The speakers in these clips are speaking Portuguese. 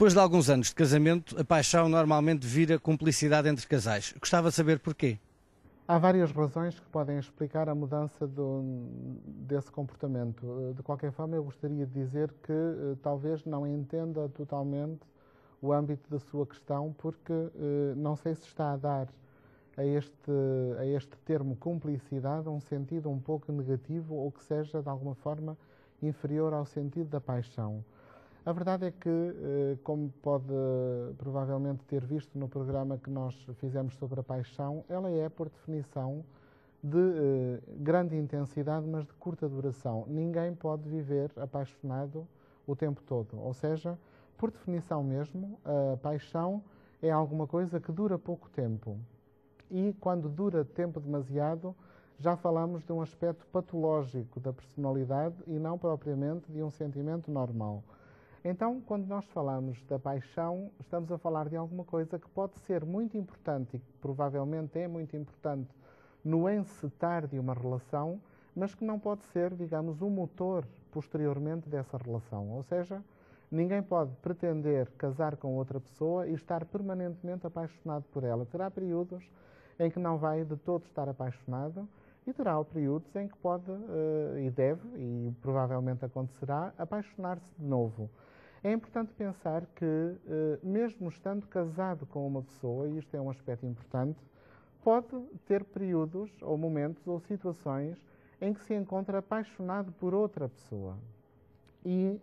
Depois de alguns anos de casamento, a paixão normalmente vira cumplicidade entre casais. Gostava de saber porquê. Há várias razões que podem explicar a mudança desse comportamento. De qualquer forma, eu gostaria de dizer que talvez não entenda totalmente o âmbito da sua questão, porque não sei se está a dar a este termo cumplicidade um sentido um pouco negativo ou que seja, de alguma forma, inferior ao sentido da paixão. A verdade é que, como pode provavelmente ter visto no programa que nós fizemos sobre a paixão, ela é, por definição, de grande intensidade, mas de curta duração. Ninguém pode viver apaixonado o tempo todo. Ou seja, por definição mesmo, a paixão é alguma coisa que dura pouco tempo. E quando dura tempo demasiado, já falamos de um aspecto patológico da personalidade e não propriamente de um sentimento normal. Então, quando nós falamos da paixão, estamos a falar de alguma coisa que pode ser muito importante e que provavelmente é muito importante no encetar de uma relação, mas que não pode ser, digamos, o motor posteriormente dessa relação. Ou seja, ninguém pode pretender casar com outra pessoa e estar permanentemente apaixonado por ela. Terá períodos em que não vai de todo estar apaixonado e terá períodos em que pode e deve, e provavelmente acontecerá, apaixonar-se de novo. É importante pensar que, mesmo estando casado com uma pessoa, e isto é um aspecto importante, pode ter períodos, ou momentos, ou situações em que se encontra apaixonado por outra pessoa. E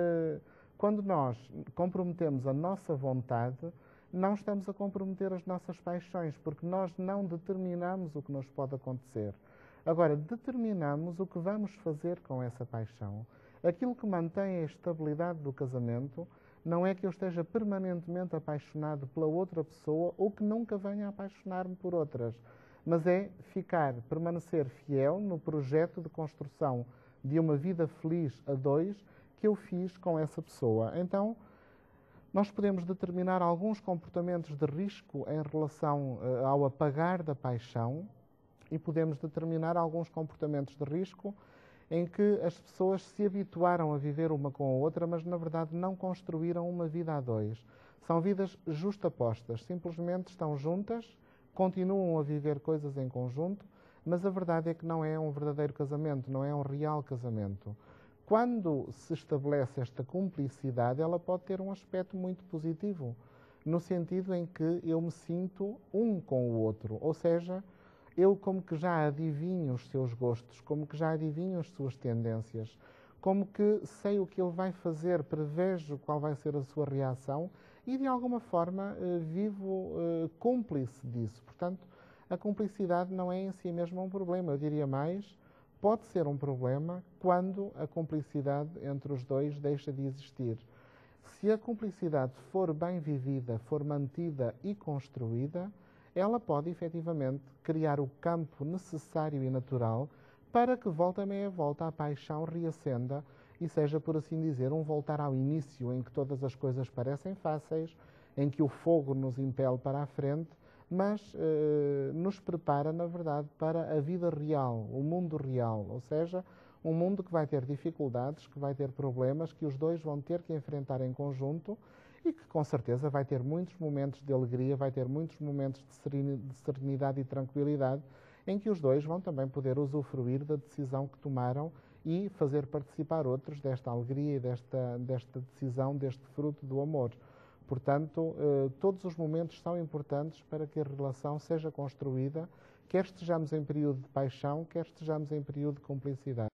quando nós comprometemos a nossa vontade, não estamos a comprometer as nossas paixões, porque nós não determinamos o que nos pode acontecer. Agora, determinamos o que vamos fazer com essa paixão. Aquilo que mantém a estabilidade do casamento não é que eu esteja permanentemente apaixonado pela outra pessoa ou que nunca venha a apaixonar-me por outras, mas é permanecer fiel no projeto de construção de uma vida feliz a dois que eu fiz com essa pessoa. Então, nós podemos determinar alguns comportamentos de risco em relação ao apagar da paixão e podemos determinar alguns comportamentos de risco em que as pessoas se habituaram a viver uma com a outra, mas na verdade não construíram uma vida a dois. São vidas justapostas, simplesmente estão juntas, continuam a viver coisas em conjunto, mas a verdade é que não é um verdadeiro casamento, não é um real casamento. Quando se estabelece esta cumplicidade, ela pode ter um aspecto muito positivo, no sentido em que eu me sinto um com o outro, ou seja, eu como que já adivinho os seus gostos, como que já adivinho as suas tendências, como que sei o que ele vai fazer, prevejo qual vai ser a sua reação e de alguma forma vivo cúmplice disso. Portanto, a cumplicidade não é em si mesma um problema, eu diria mais, pode ser um problema quando a cumplicidade entre os dois deixa de existir. Se a cumplicidade for bem vivida, for mantida e construída, ela pode efetivamente criar o campo necessário e natural para que volta a meia volta a paixão reacenda e seja, por assim dizer, um voltar ao início em que todas as coisas parecem fáceis, em que o fogo nos impele para a frente, mas nos prepara, na verdade, para a vida real, o mundo real, ou seja, um mundo que vai ter dificuldades, que vai ter problemas, que os dois vão ter que enfrentar em conjunto e que com certeza vai ter muitos momentos de alegria, vai ter muitos momentos de serenidade e tranquilidade, em que os dois vão também poder usufruir da decisão que tomaram e fazer participar outros desta alegria e desta decisão, deste fruto do amor. Portanto, todos os momentos são importantes para que a relação seja construída, quer estejamos em período de paixão, quer estejamos em período de cumplicidade.